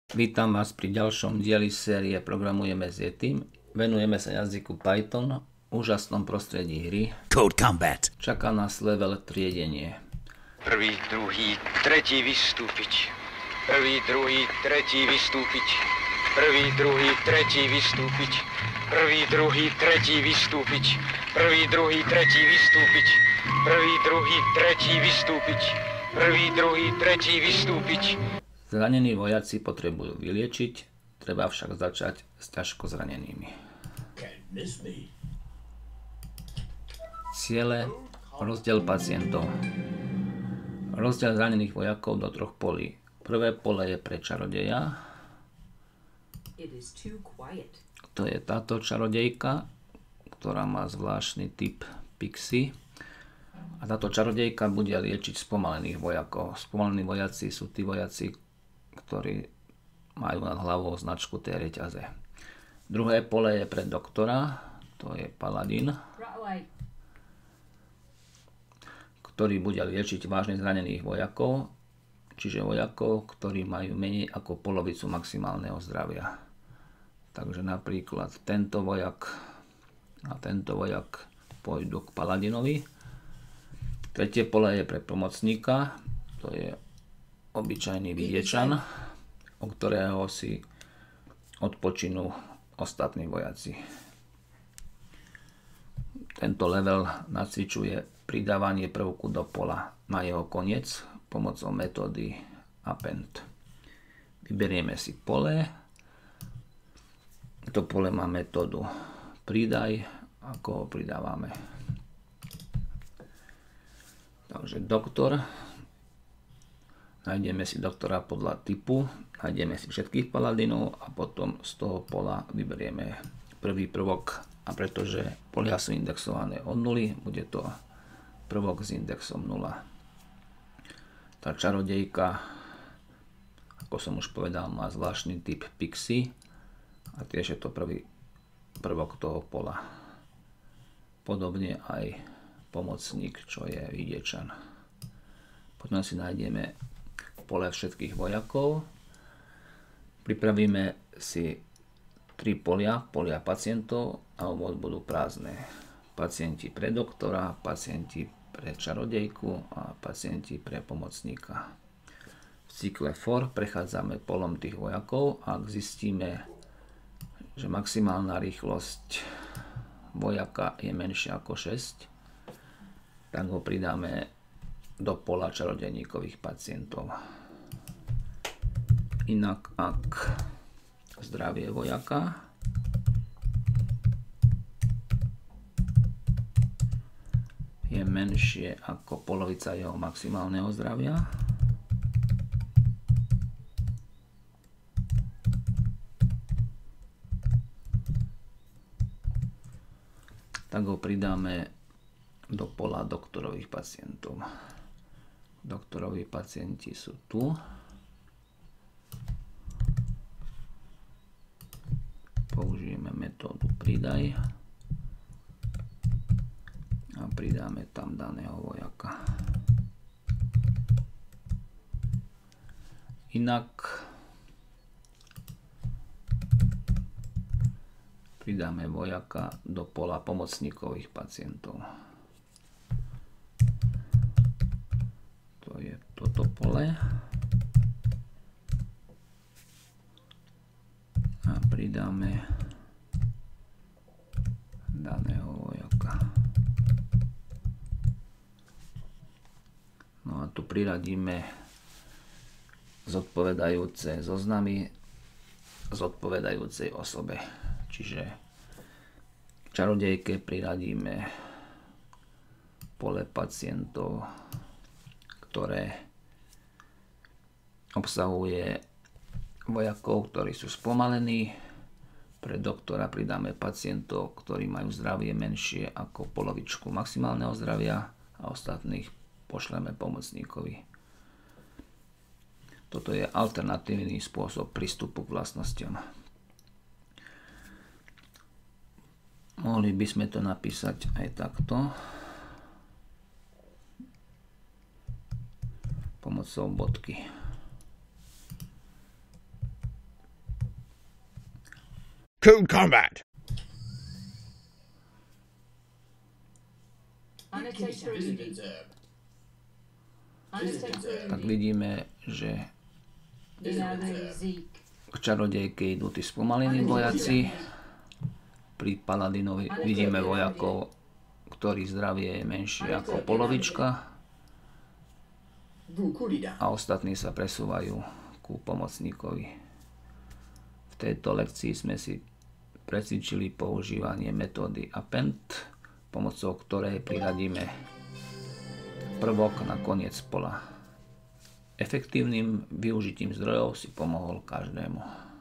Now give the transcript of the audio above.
Vítam vás pri ďalšom dieli série Programujeme s Yetim. Venujeme sa jazyku Python, úžasnom prostredí hry. Code Combat. Čaká nás level triedenie. Prvý, druhý, tretí vystúpiť. Prvý, druhý, tretí vystúpiť. Prvý, druhý, tretí vystúpiť. Prvý, druhý, tretí vystúpiť. Prvý, druhý, tretí vystúpiť. Prvý, druhý, tretí vystúpiť. Prvý, druhý, tretí vystúpiť. Zranení vojaci potrebujú vyliečiť, treba však začať s ťažko zranenými. Ciele, rozdiel pacientov. Rozdiel zranených vojakov do troch polí. Prvé pole je pre čarodeja. To je táto čarodejka, ktorá má zvláštny typ Pixie. A táto čarodejka bude liečiť spomalených vojakov. Spomalení vojaci sú tí vojaci, ktorí majú nad hlavou značku tej reťaze. Druhé pole je pre doktora, to je paladín, ktorý bude liečiť vážne zranených vojakov, čiže vojakov, ktorí majú menej ako polovicu maximálneho zdravia. Takže napríklad tento vojak a tento vojak pôjdu k paladinovi. Tretie pole je pre pomocníka, to je obyčajný vidiečan, o ktorého si odpočinú ostatní vojaci. Tento level nacvičuje pridávanie prvku do pola na jeho koniec pomocou metódy append. Vyberieme si pole. To pole má metódu pridaj, ako ho pridávame. Takže doktor. Nájdeme si doktora podľa typu, nájdeme si všetkých paladinov a potom z toho pola vyberieme prvý prvok. A pretože polia sú indexované od 0, bude to prvok s indexom 0. Tá čarodejka, ako som už povedal, má zvláštny typ Pixie a tiež je to prvý prvok toho pola. Podobne aj pomocník, čo je vidiečan. Potom si nájdeme pole všetkých vojakov. Pripravíme si 3 polia pacientov a budú prázdne. Pacienti pre doktora, pacienti pre čarodejku a pacienti pre pomocníka. V cykle for prechádzame polom tých vojakov a ak zistíme, že maximálna rýchlosť vojaka je menšia ako 6, tak ho pridáme do pola čarodejníkových pacientov. Inak ak zdravie vojaka je menšie ako polovica jeho maximálneho zdravia, tak ho pridáme do pola doktorových pacientov. Doktoroví pacienti sú tu. Použijeme metódu pridaj a pridáme tam daného vojaka. Inak pridáme vojaka do pola pomocníkových pacientov. To je toto pole. A pridáme daného vojaka. No a tu priradíme zodpovedajúce zoznamy zodpovedajúcej osobe. Čiže čarodejke priradíme pole pacientov, ktoré obsahuje vojakov, ktorí sú spomalení. Pre doktora pridáme pacientov, ktorí majú zdravie menšie ako polovičku maximálneho zdravia a ostatných pošleme pomocníkovi. Toto je alternatívny spôsob prístupu k vlastnostiam. Mohli by sme to napísať aj takto. Pomocou bodky. Code Combat! Tak vidíme, že k čarodejke idú tí spomalení vojaci. Pri paladinovi vidíme vojakov, ktorých zdravie je menšie ako polovička. A ostatní sa presúvajú ku pomocníkovi. V tejto lekcii sme si precvičili používanie metódy Append, pomocou ktorej priradíme prvok na koniec pola. Efektívnym využitím zdrojov si pomohol každému.